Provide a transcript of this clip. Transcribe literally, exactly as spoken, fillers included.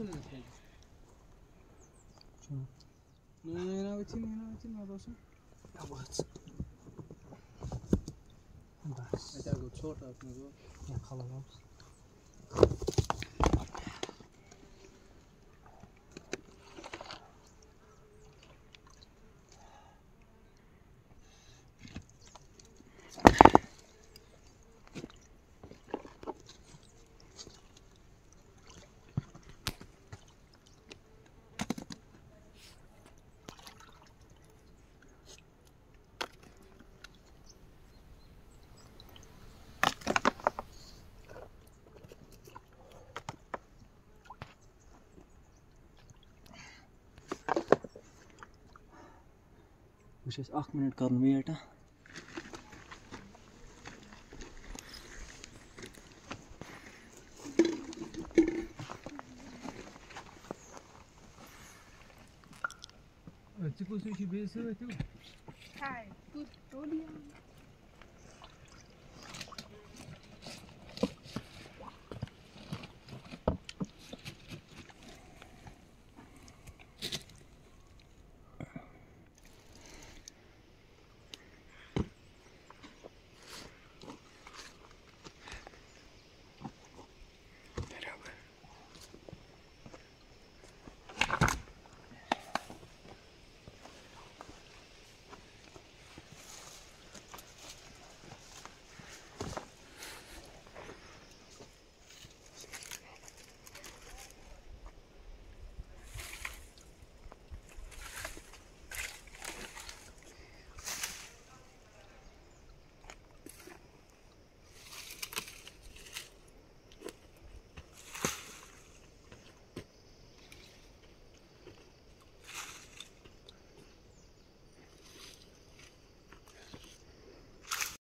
Não, não, não, não, não, بس اگر چهار تا میگو یا خلاص Dus is acht minuten kan weer te. Het is goed, je bent zo toe. Hi, goed, Tony.